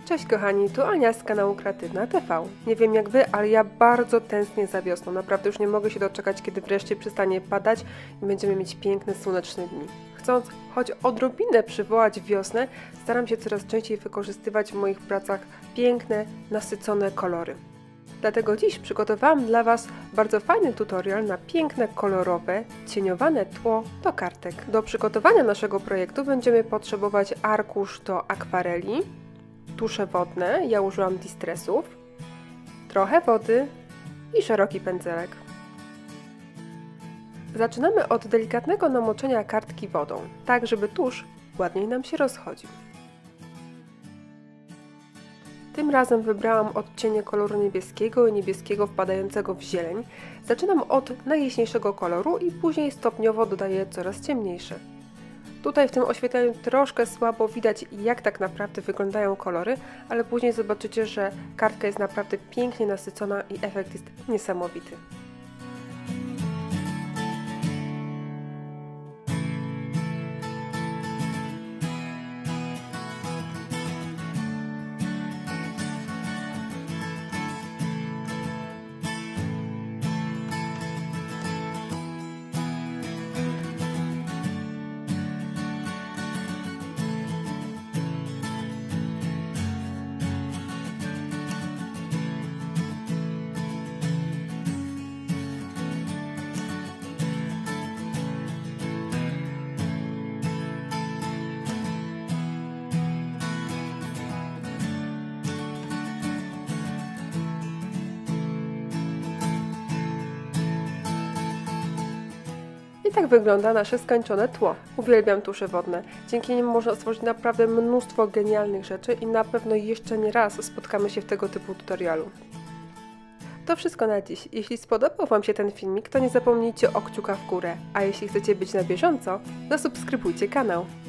Cześć kochani, tu Ania z kanału Kreatywna TV. Nie wiem jak wy, ale ja bardzo tęsknię za wiosną. Naprawdę już nie mogę się doczekać, kiedy wreszcie przestanie padać i będziemy mieć piękne, słoneczne dni. Chcąc choć odrobinę przywołać wiosnę, staram się coraz częściej wykorzystywać w moich pracach piękne, nasycone kolory. Dlatego dziś przygotowałam dla Was bardzo fajny tutorial na piękne, kolorowe, cieniowane tło do kartek. Do przygotowania naszego projektu będziemy potrzebować arkusz do akwareli, tusze wodne, ja użyłam distressów, trochę wody i szeroki pędzelek. Zaczynamy od delikatnego namoczenia kartki wodą, tak żeby tusz ładniej nam się rozchodził. Tym razem wybrałam odcienie koloru niebieskiego i niebieskiego wpadającego w zieleń. Zaczynam od najjaśniejszego koloru i później stopniowo dodaję coraz ciemniejsze. Tutaj w tym oświetleniu troszkę słabo widać, jak tak naprawdę wyglądają kolory, ale później zobaczycie, że kartka jest naprawdę pięknie nasycona i efekt jest niesamowity. I tak wygląda nasze skończone tło. Uwielbiam tusze wodne. Dzięki nim można stworzyć naprawdę mnóstwo genialnych rzeczy i na pewno jeszcze nie raz spotkamy się w tego typu tutorialu. To wszystko na dziś. Jeśli spodobał Wam się ten filmik, to nie zapomnijcie o kciuka w górę, a jeśli chcecie być na bieżąco, zasubskrybujcie kanał.